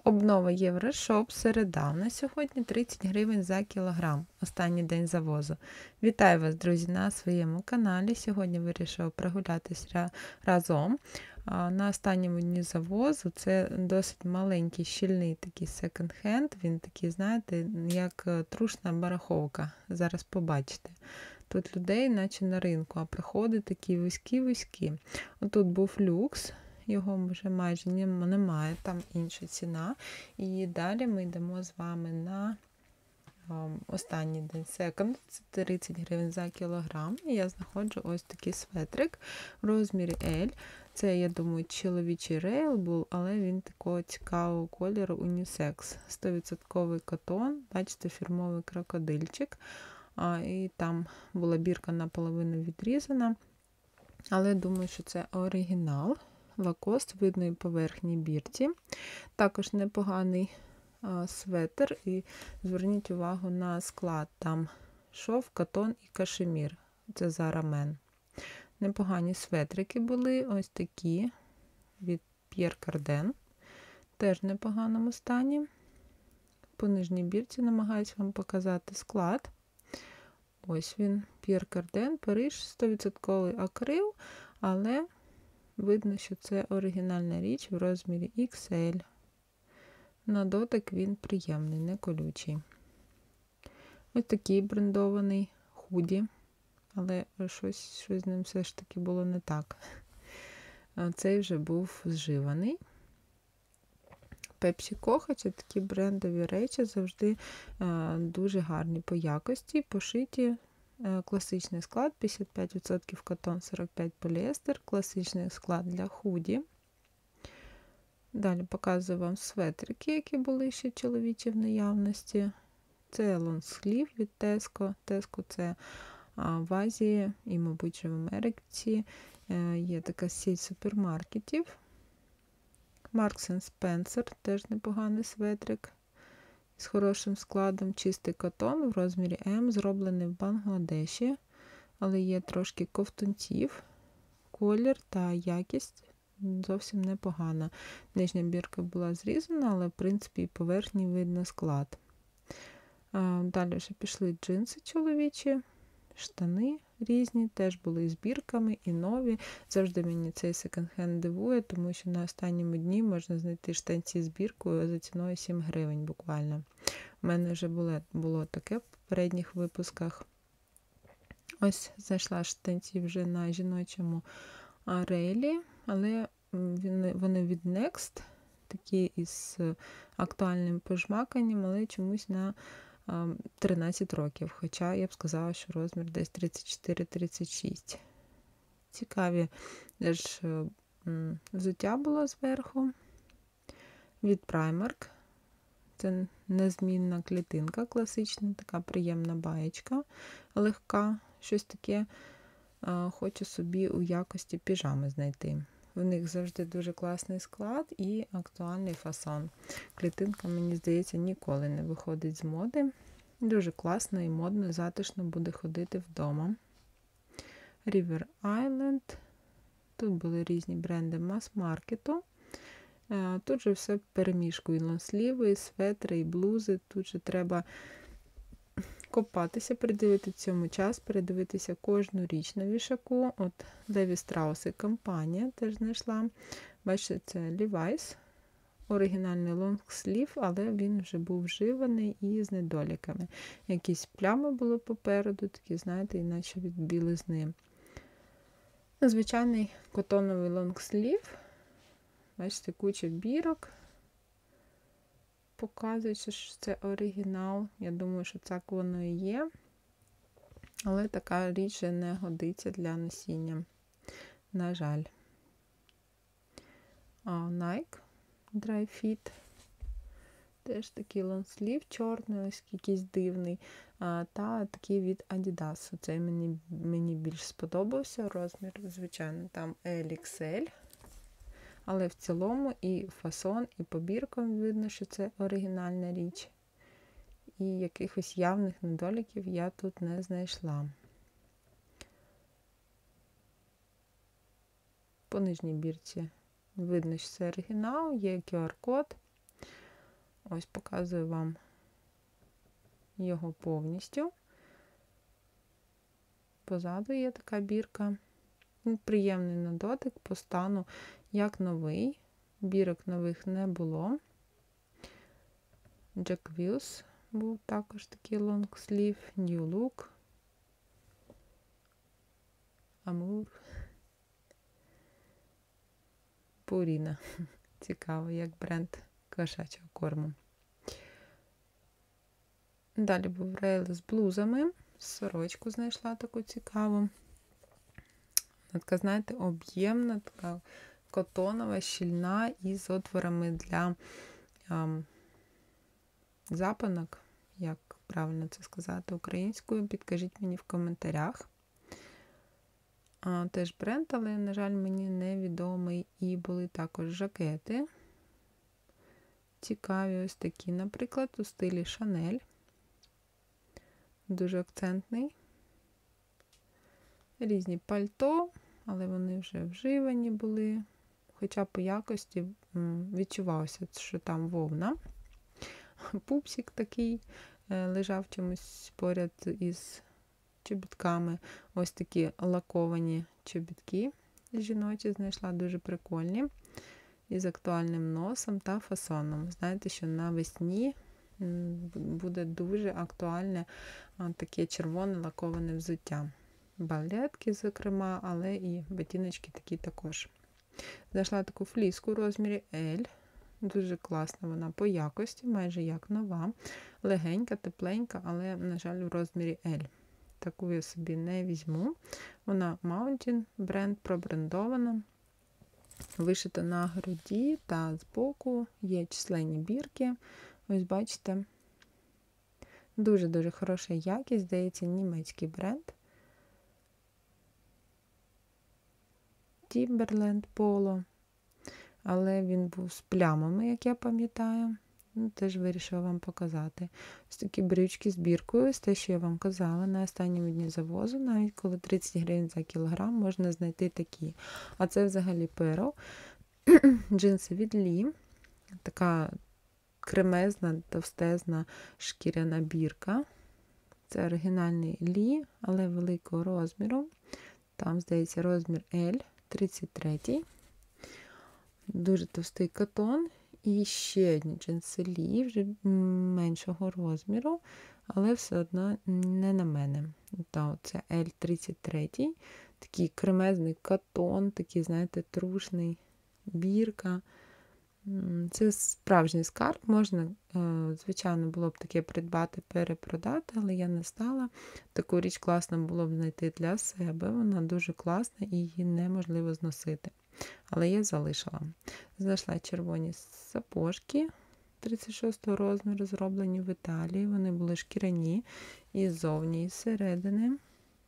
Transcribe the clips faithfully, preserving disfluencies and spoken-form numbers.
Обнова Єврошоп, середа. На сьогодні тридцять гривень за кілограм. Останній день завозу. Вітаю вас, друзі, на своєму каналі. Сьогодні вирішила прогулятися разом. На останньому дні завозу це досить маленький, щільний такий секонд-хенд. Він такий, знаєте, як трушна бараховка. Зараз побачите. Тут людей, наче на ринку, а приходи такі вузькі-вузькі. Отут був люкс. Його вже майже немає, там інша ціна. І далі ми йдемо з вами на um, останній день секонд, це тридцять гривень за кілограм. І я знаходжу ось такий светрик в розмірі L. Це, я думаю, чоловічий рейл був, але він такого цікавого кольору унісекс. сто відсотків котон, бачите, фірмовий крокодильчик. А, і там була бірка наполовину відрізана. Але думаю, що це оригінал. Лакост видної поверхні бірці. Також непоганий а, светр. І зверніть увагу на склад. Там шов, катон і кашемір. Це Zara Men. Непогані светрики були. Ось такі від Pierre Cardin. Теж в непоганому стані. По нижній бірці намагаюся вам показати склад. Ось він. Pierre Cardin, Париж, сто відсотків акрил, але видно, що це оригінальна річ в розмірі ікс ель. На дотик він приємний, не колючий. Ось такий брендований худі, але щось, щось з ним все ж таки було не так. Цей вже був зживаний. Pepsi Coco, це такі брендові речі, завжди а, дуже гарні по якості, пошиті. Класичний склад, п'ятдесят п'ять відсотків котон, сорок п'ять відсотків поліестер, класичний склад для худі. Далі показую вам светрики, які були ще чоловічі в наявності. Це лонгслів від Tesco. Tesco це в Азії і, мабуть, в Америці є така сеть супермаркетів. Marks енд Spencer, теж непоганий светрик. З хорошим складом, чистий котон в розмірі М, зроблений в Бангладеші, але є трошки ковтунців, колір та якість зовсім непогана. Нижня бірка була зрізана, але в принципі і поверхні видно склад. Далі вже пішли джинси чоловічі, штани різні, теж були з бірками і нові. Завжди мені цей секонд-хенд дивує, тому що на останньому дні можна знайти штанці з біркою за ціною сім гривень буквально. У мене вже було, було таке в попередніх випусках. Ось знайшла штанці вже на жіночому рейлі, але вони від Next, такі із актуальним пожмаканням, але чомусь на тринадцять років, хоча я б сказала, що розмір десь тридцять чотири тридцять шість. Цікаві теж взуття було зверху. Від Primark. Це незмінна клітинка класична, така приємна баєчка, легка. Щось таке хочу собі у якості піжами знайти. В них завжди дуже класний склад і актуальний фасон. Клітинка, мені здається, ніколи не виходить з моди. Дуже класно і модно, затишно буде ходити вдома. River Island. Тут були різні бренди мас-маркету. Тут же все перемішку. І лонсліви, і светри, і блузи. Тут же треба копатися, передивити цьому час, передивитися кожну річ на вішаку. От Леві Страус і компанія теж знайшла. Бачите, це Levi's. Оригінальний лонгслів, але він вже був вживаний і з недоліками. Якісь плями були попереду, такі, знаєте, іначе від білизни. Звичайний котоновий лонгслів. Бачите, куча бірок. Показується, що це оригінал. Я думаю, що так воно і є. Але така річ не годиться для носіння. На жаль. А, Nike Dry Fit. Теж такий лонслів чорний, ось якийсь дивний. А, та такий від Adidas. Цей мені, мені більш сподобався. Розмір, звичайно, там ель ікс ель. Але в цілому і фасон, і по біркам видно, що це оригінальна річ. І якихось явних недоліків я тут не знайшла. По нижній бірці видно, що це оригінал, є кю ар-код. Ось показую вам його повністю. Позаду є така бірка. Він приємний на дотик, по стану як новий. Бірок нових не було. Jack Wills був також такий лонгслів. New Look. Amour. Purina. Цікаво, як бренд кошачого корму. Далі був рейл з блузами. Сорочку знайшла таку цікаву. Така, знаєте, об'ємна, така котонова, щільна із отворами для ем, запинок. Як правильно це сказати українською, підкажіть мені в коментарях. А, теж бренд, але, на жаль, мені невідомий. І були також жакети. Цікаві ось такі, наприклад, у стилі Шанель. Дуже акцентний. Різні пальто, але вони вже вживані були. Хоча по якості відчувалося, що там вовна. Пупсик такий лежав чомусь поряд із чобітками. Ось такі лаковані чобітки жіночі знайшла, дуже прикольні. Із актуальним носом та фасоном. Знаєте, що навесні буде дуже актуальне таке червоне лаковане взуття. Балетки, зокрема, але і ботиночки такі також. Знайшла таку фліску у розмірі L. Дуже класна вона по якості, майже як нова. Легенька, тепленька, але, на жаль, в розмірі L. Таку я собі не візьму. Вона Mountain, бренд пробрендована. Вишита на груді та збоку. Є численні бірки. Ось бачите. Дуже-дуже хороша якість. Здається, німецький бренд. Timberland Polo. Але він був з плямами, як я пам'ятаю. Ну, теж вирішила вам показати. Ось такі брючки з біркою. Ось те, що я вам казала, на останньому дні завозу, навіть коли тридцять гривень за кілограм, можна знайти такі. А це взагалі перл. Джинси від Лі. Така кремезна, товстезна шкіряна бірка. Це оригінальний Лі, але великого розміру. Там, здається, розмір L, тридцять третій. Дуже товстий катон. І ще одні джинси Лі, вже меншого розміру, але все одно не на мене. Та, це L тридцять три. Такий кремезний катон, такий, знаєте, трушний, бірка. Це справжній скарб. Можна, звичайно, було б таке придбати, перепродати, але я не стала. Таку річ класно було б знайти для себе. Вона дуже класна і її неможливо зносити. Але я залишила. Знайшла червоні сапожки тридцять шостого розміру, зроблені в Італії. Вони були шкіряні і ззовні, і зсередини.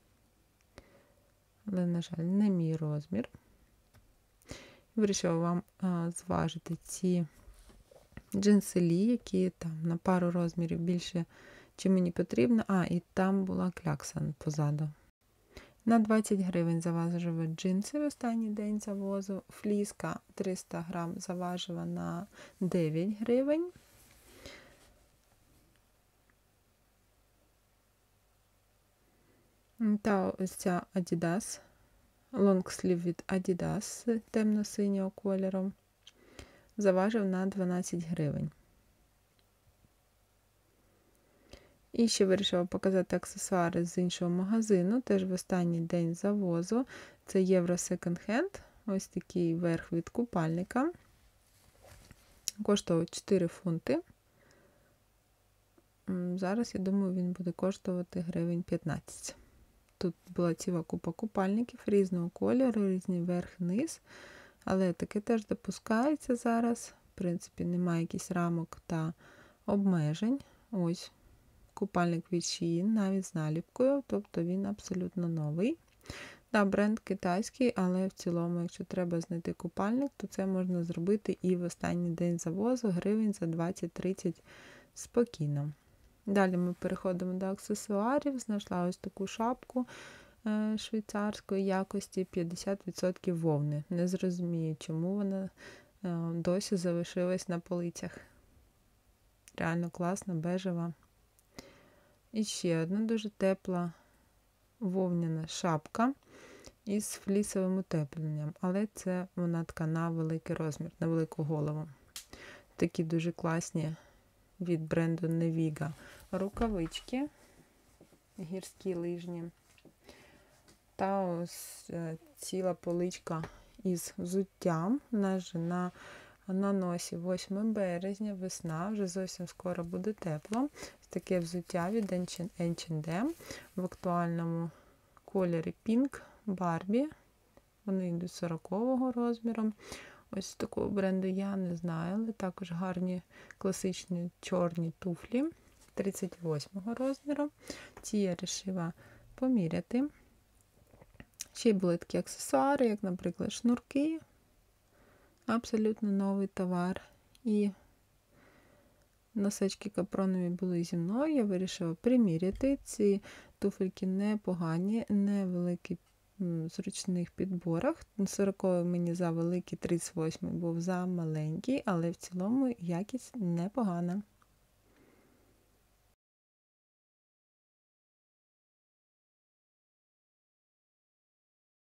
Але, на жаль, не мій розмір. Вирішила вам а, зважити ці джинси Лі, які там на пару розмірів більше, чим мені потрібно. А, і там була клякса позаду. На двадцять гривень заважила джинси в останній день завозу. Фліска триста грам заважила на дев'ять гривень. Та ось ця Adidas. Лонгслів від Adidas темно-синього кольору. Заважив на дванадцять гривень. І ще вирішила показати аксесуари з іншого магазину, теж в останній день завозу. Це Євро Second Hand. Ось такий верх від купальника. Коштував чотири фунти. Зараз, я думаю, він буде коштувати гривень п'ятнадцять. Тут була ціла купа купальників різного кольору, різний верх-низ. Але таке теж допускається зараз. В принципі, немає якихось рамок та обмежень. Ось. Купальник від Shein, навіть з наліпкою, тобто він абсолютно новий. Да, бренд китайський, але в цілому, якщо треба знайти купальник, то це можна зробити і в останній день завозу, гривень за двадцять-тридцять спокійно. Далі ми переходимо до аксесуарів. Знайшла ось таку шапку швейцарської якості, п'ятдесят відсотків вовни. Не зрозумію, чому вона досі залишилась на полицях. реально класна, бежева. І ще одна дуже тепла вовняна шапка із флісовим утепленням, але це вона така на великий розмір, на велику голову. Такі дуже класні від бренду Neviga рукавички, гірські лижні. Та ось ціла поличка із взуттям. У нас же на, на носі восьме березня, весна, вже зовсім скоро буде тепло. Таке взуття від ейч енд ем в актуальному кольорі Pink Barbie. Вони йдуть сорокового розміру. Ось такого бренду я не знаю, але також гарні класичні чорні туфлі тридцять восьмого розміру. Ці я вирішила поміряти. Ще й були такі аксесуари, як, наприклад, шнурки. Абсолютно новий товар. І носочки капронові були зі мною. Я вирішила приміряти. Ці туфельки непогані, невеликі в зручних підборах. сороковий мені за великий, тридцять восьмий був за маленький, але в цілому якість непогана.